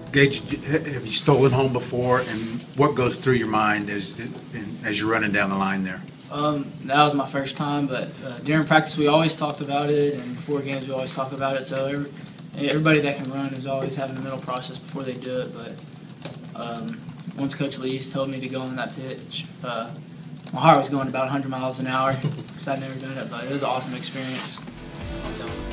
Gage, have you stolen home before, and what goes through your mind as you're running down the line there? That was my first time, but during practice we always talked about it, and before games we always talk about it. So everybody that can run is always having a mental process before they do it. But once Coach Lees told me to go on that pitch, my heart was going about 100 miles an hour because I'd never done it, but it was an awesome experience.